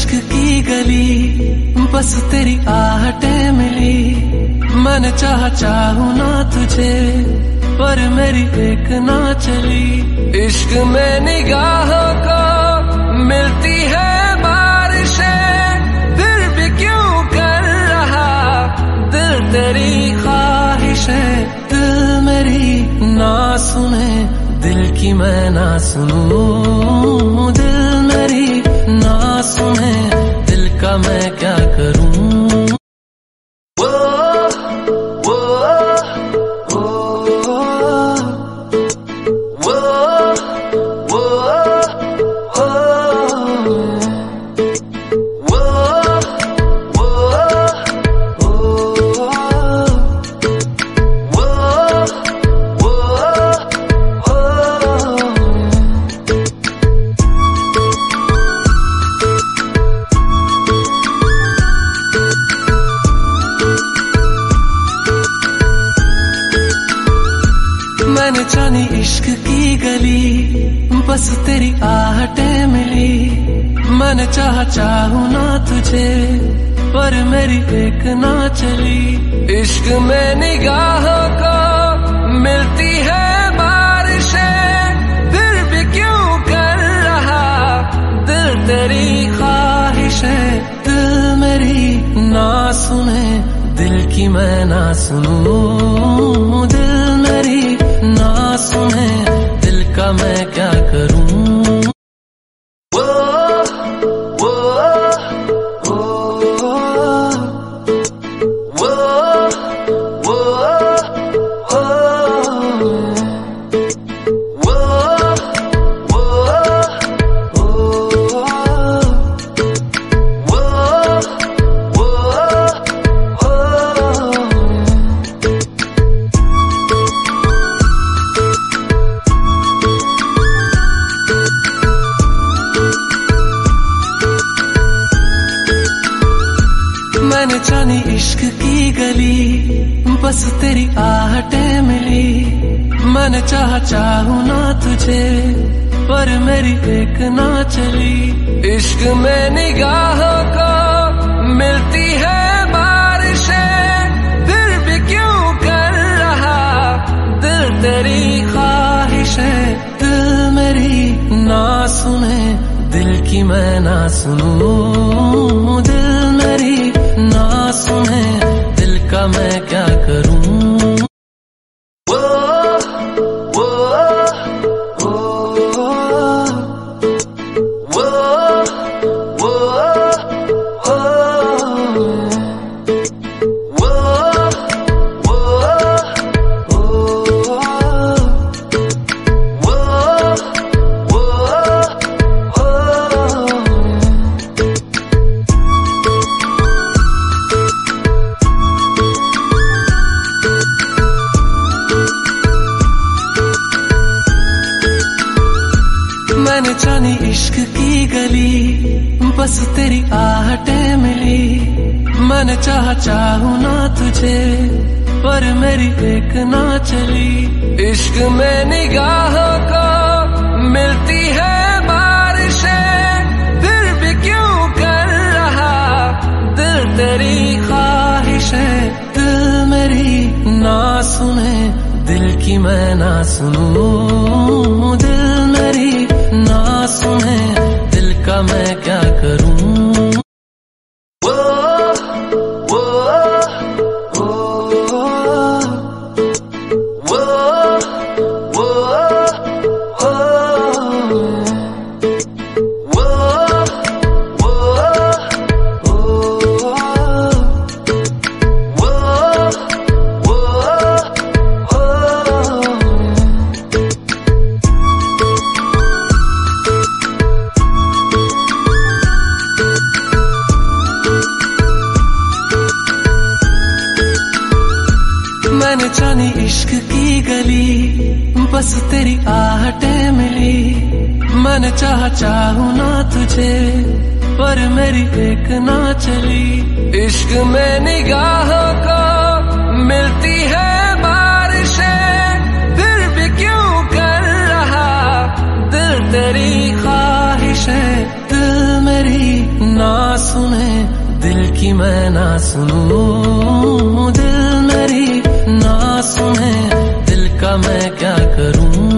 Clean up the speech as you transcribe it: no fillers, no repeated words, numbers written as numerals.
इश्क की गली, बस तेरी आहटें मिली। मैंने चाहूं ना तुझे, पर मेरी एक ना चली। इश्क में निगाहों को मिलती है बारिशें, फिर भी क्यों कर रहा दिल तेरी ख्वाहिशें। दिल मेरी ना सुने, दिल की मैं ना सुनूं। दिल मेरी ना सुने, दिल का मैं क्या करूं। मैंने जानी इश्क की गली, बस तेरी आहटें मिली। मैंने चाहूं ना तुझे, पर मेरी एक ना चली। इश्क में निगाहों को मिलती है बारिशें, फिर भी क्यों कर रहा दिल तेरी ख्वाहिशें। दिल मेरी ना सुने, दिल की मैं ना सुनूं। दिल मेरी ना सुने, दिल का मैं क्या करूं। मैंने जानी इश्क की गली, बस तेरी आहटें मिली। मैंने चाहूं ना तुझे, पर मेरी एक ना चली। इश्क में निगाहों को मिलती है बारिशें, फिर भी क्यों कर रहा दिल तेरी ख्वाहिशें। दिल मेरी ना सुने, दिल की मैं ना सुनूं। दिल मेरी ना सुने, दिल का मैं क्या करूं। मैंने जानी इश्क की गली, बस तेरी आहटें मिली। मैंने चाहूं ना तुझे, पर मेरी एक ना चली। इश्क में निगाहों को मिलती है बारिशें, फिर भी क्यों कर रहा दिल तेरी ख्वाहिशें। दिल मेरी ना सुने, दिल की मैं ना सुनूं। दिल मेरी ना सुने, दिल का मैं क्या करूं। मैंने जानी इश्क की गली, बस तेरी आहटें मिली। मैंने चाहूं ना तुझे, पर मेरी एक ना चली। इश्क में निगाहों को मिलती है बारिशें, फिर भी क्यों कर रहा दिल तेरी ख्वाहिशें। दिल मेरी ना की मैं ना सुनूं, दिल मेरी ना सुने, दिल का मैं क्या करूं।